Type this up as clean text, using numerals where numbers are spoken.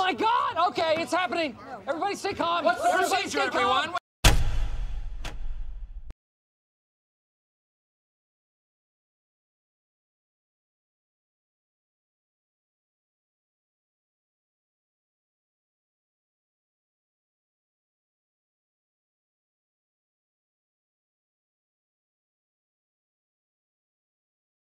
my God! Okay, it's happening. Everybody stay calm. What's the Everybody procedure?